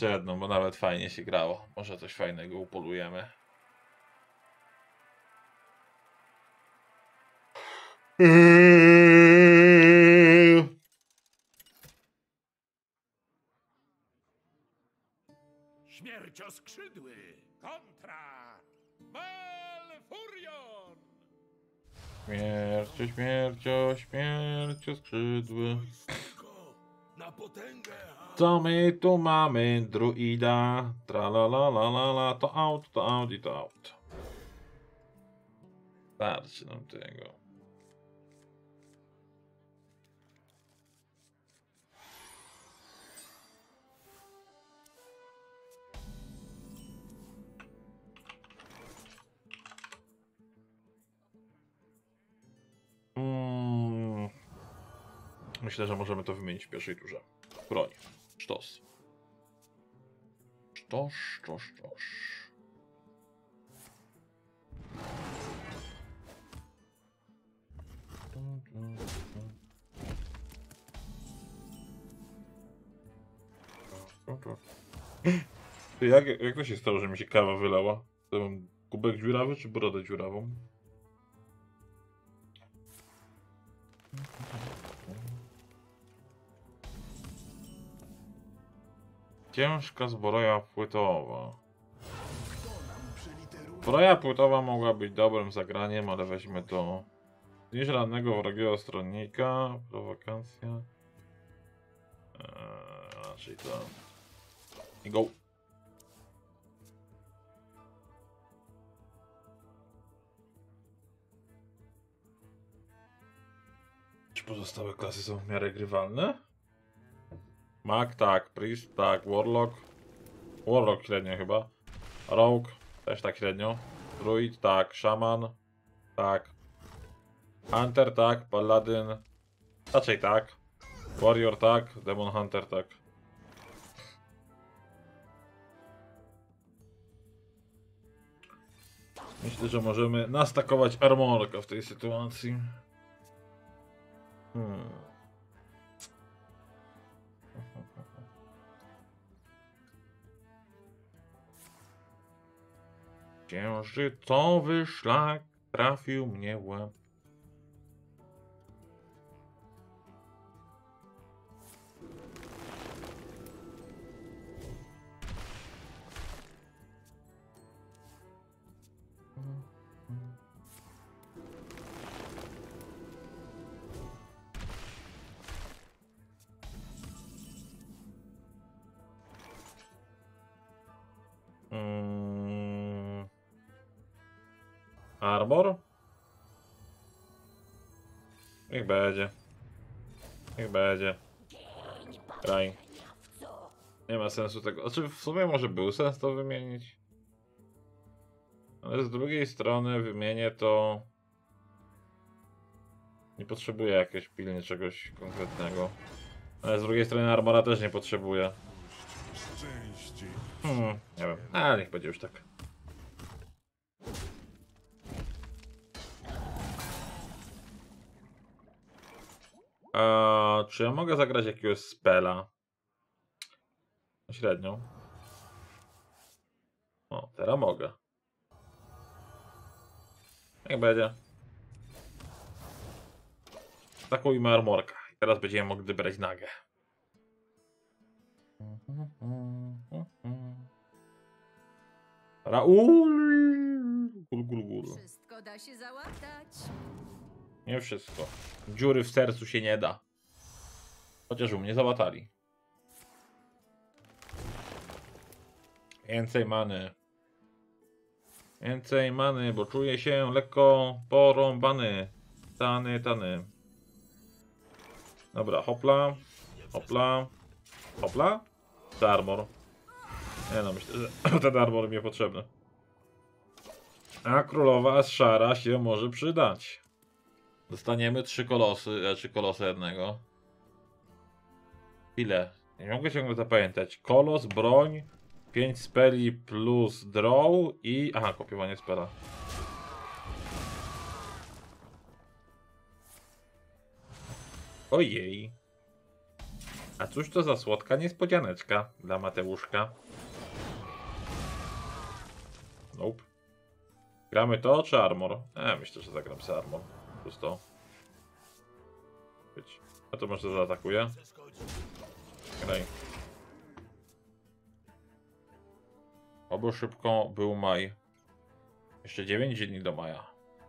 jeszcze jedną, bo nawet fajnie się grało. Może coś fajnego upolujemy. Śmiercioskrzydły kontra Malfurion! Śmiercio, śmiercio, śmiercio skrzydły. Na potęgę! Co my tu mamy? Druida. Tralalalala. To out i to out. Starczy nam tego. Myślę, że możemy to wymienić w pierwszej turze. Broń. Sztos. Sztos, sztos, sztos. Ty, jak to się stało, że mi się kawa wylała? To mam kubek dziurawy czy brodę dziurawą? Ciężka zbroja płytowa. Zbroja płytowa mogła być dobrym zagraniem, ale weźmy to. Zniszcz rannego wrogiego stronnika. Prowokacja. Raczej to. I go. Czy pozostałe klasy są w miarę grywalne? Mag tak, Priest tak, Warlock. Warlock średnio chyba. Rogue też tak średnio. Druid tak, Shaman tak. Hunter tak, Paladin raczej tak. Warrior tak, Demon Hunter tak. Myślę, że możemy nastakować armorka w tej sytuacji. Księżycowy szlak trafił mnie w łeb. Arbor? Niech będzie. Niech będzie. Graj. Nie ma sensu tego. Znaczy w sumie może był sens to wymienić. Ale z drugiej strony wymienię to. Nie potrzebuję jakiegoś pilnie czegoś konkretnego. Ale z drugiej strony armora też nie potrzebuję. Nie wiem. A niech będzie już tak. Czy ja mogę zagrać jakiegoś spela? Średnią. O, teraz mogę. Jak będzie. Atakujmy armorka. I teraz będziemy mogli brać nagę. Raul! Gul, gul, gul. Wszystko da się załatać. Nie wszystko. Dziury w sercu się nie da. Chociaż u mnie załatali. Więcej many. Więcej many, bo czuję się lekko porąbany. Tany. Dobra, hopla. Hopla. Hopla? To armor. Nie no, myślę, że ten armor mi potrzebny. A królowa szara się może przydać. Dostaniemy 3 kolosy, czy kolosa jednego. Ile? Nie mogę ciągle zapamiętać. Kolos, broń, 5 speli plus draw i... Aha, kopiowanie spela. Ojej. A cóż to za słodka niespodzianeczka dla Mateuszka? Nope. Gramy to czy armor? Myślę, że zagram sobie armor. Pusto. Być. A to może zaatakuje? Graj. Oby szybko był maj. Jeszcze 9 dni do maja.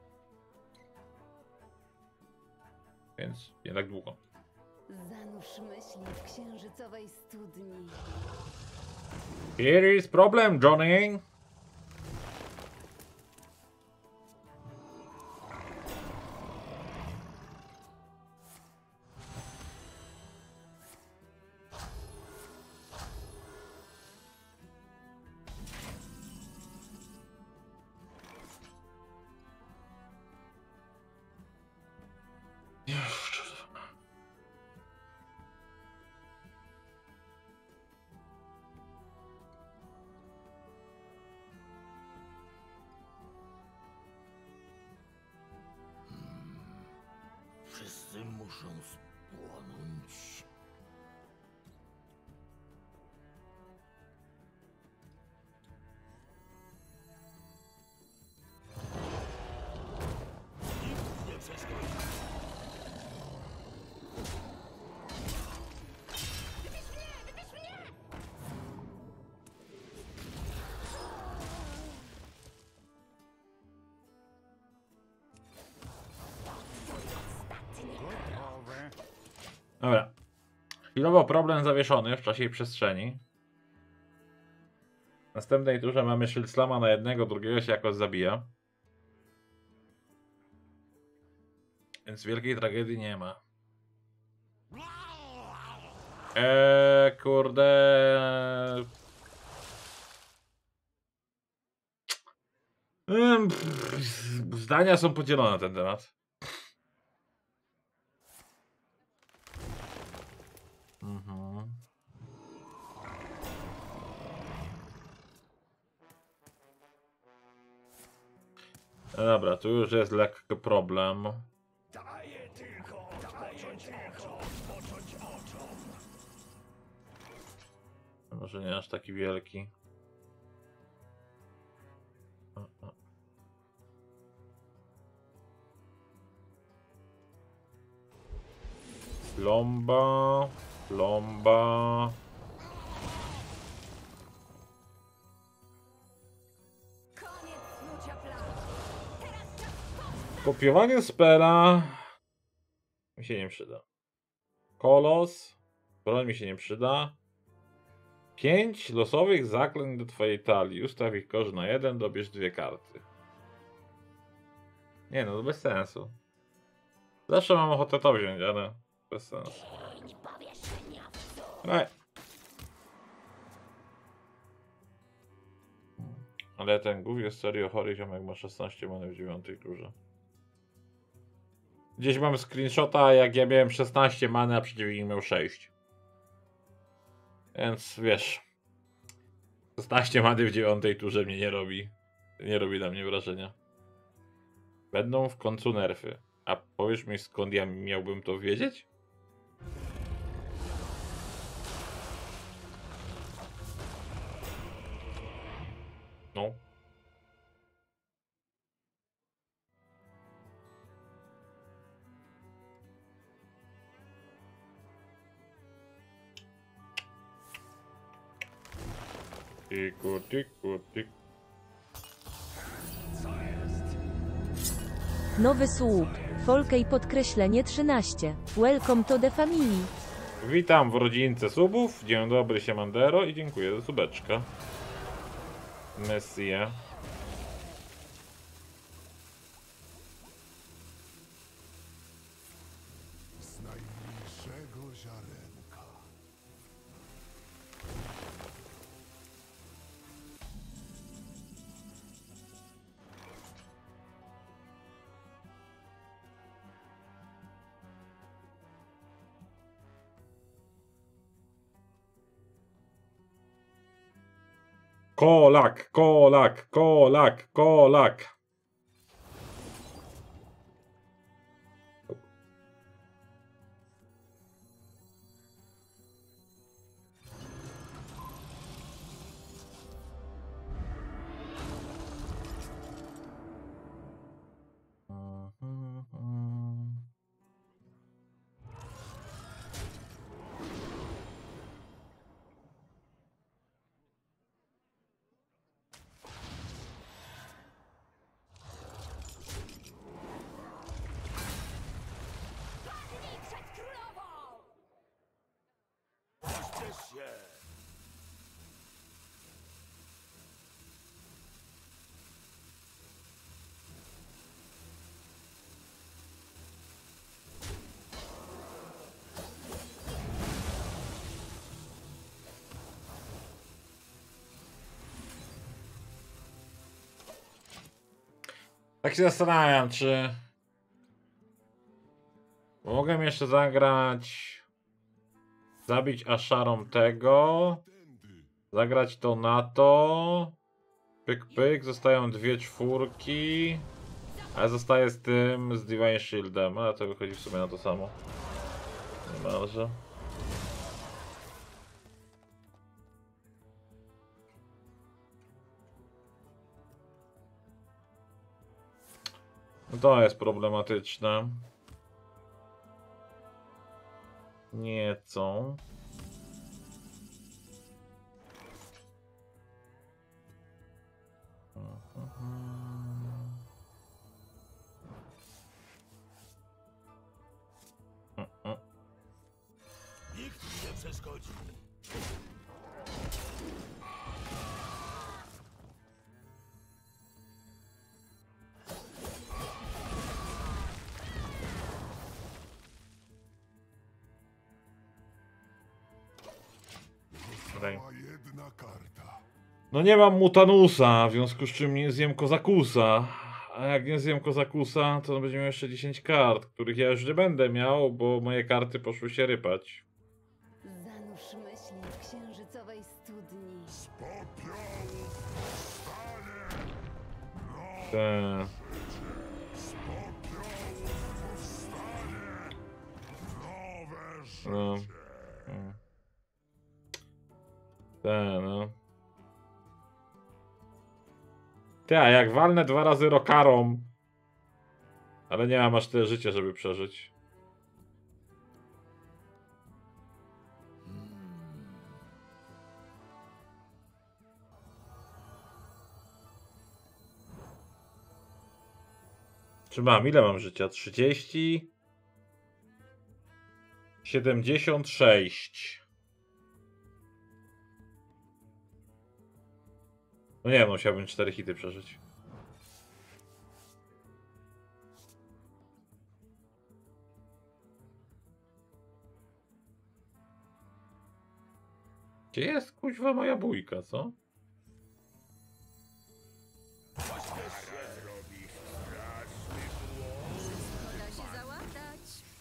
Więc nie tak długo. Zanurz myśli w księżycowej studni. Here is problem, Johnny. Wszyscy muszą spłonąć. Nikt nie przeszkodzi. Dobra. Chwilowo problem zawieszony w czasie i przestrzeni. W następnej turze mamy Shield Slama na jednego, drugiego się jakoś zabija. Więc wielkiej tragedii nie ma. Kurde. Zdania są podzielone na ten temat. Dobra, tu już jest lekki problem. Daję tylko odpocząć oczom. Może nie aż taki wielki. Plomba. Plomba. Koniec snucia planu. Kopiowanie spela mi się nie przyda. Kolos. Broń mi się nie przyda. 5 losowych zaklęć do twojej talii. Ustaw ich kosz na 1, dobierz 2 karty. Nie no, to bez sensu. Zawsze mam ochotę to wziąć, ale bez sensu. Ej. Ale ten głów jest serio chory, ziomek ma 16 many w 9 turze. Gdzieś mam screenshota, jak ja miałem 16 many, a przeciwnik miał 6. Więc wiesz, 16 many w 9 turze mnie nie robi. Nie robi na mnie wrażenia. Będą w końcu nerfy. A powiesz mi, skąd ja miałbym to wiedzieć? No. Tiku, tiku, tiku. Nowy słup. Folkej podkreślenie 13. Welcome to the family. Witam w rodzince subów. Dzień dobry, siemandero i dziękuję za subeczka. Messie. Z najmniejszego ziarenka. Kolak, kolak, kolak, kolak. się! Tak się zastanawiam, czy mogę jeszcze zagrać, zabić Asharom tego, zagrać to na to, pyk pyk, zostają 2 czwórki, a ja zostaję z tym, z Divine Shieldem, ale to wychodzi w sumie na to samo. Niemalże. No to jest problematyczne. Nieco. Nikt mi nie przeszkodzi. Została jedna karta. No nie mam Mutanusa, w związku z czym nie zjem Kozakusa. A jak nie zjem Kozakusa, to będzie miał jeszcze 10 kart, których ja już nie będę miał, bo moje karty poszły się rypać. Zanurz myśli w księżycowej studni. Z popiołów wstanie Te, z popiołów wstanie nowe życie. no. No. Ty, a jak walnę 2 razy Rokarą, ale nie mam aż tyle życia, żeby przeżyć. Czy mam? Ile mam życia? 30? 76. No nie, no musiałbym 4 hity przeżyć. Gdzie jest kuźwa moja bójka, co? Da się załatać.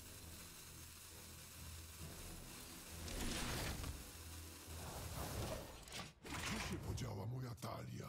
Gdzie się podziała moja talia?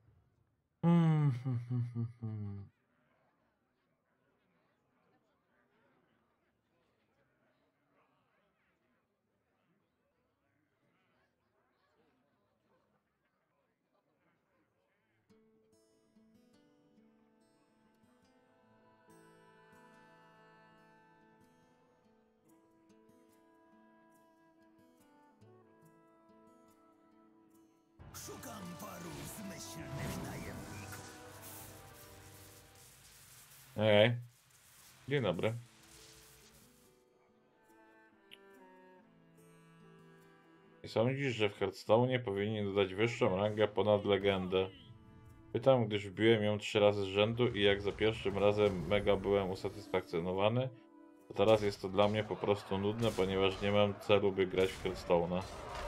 Szukam paru zmyślnych najemników. Okej. Dzień dobry. Nie sądzisz, że w Hearthstone powinni dodać wyższą rangę ponad legendę? Pytam, gdyż wbiłem ją 3 razy z rzędu i jak za pierwszym razem mega byłem usatysfakcjonowany, to teraz jest to dla mnie po prostu nudne, ponieważ nie mam celu, by grać w Hearthstone'a.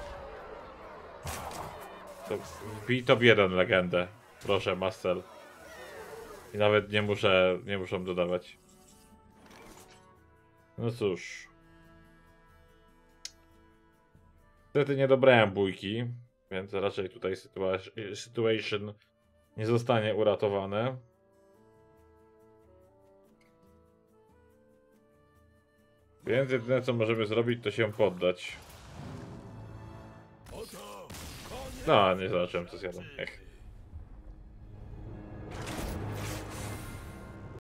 To wbij top 1 legendę. Proszę, Master. I nawet nie muszą dodawać. No cóż. Niestety nie dobrałem bójki, więc raczej tutaj situation nie zostanie uratowane. Więc jedyne co możemy zrobić, to się poddać. Oto koniec. No, nie zobaczyłem co zjadą. Ech.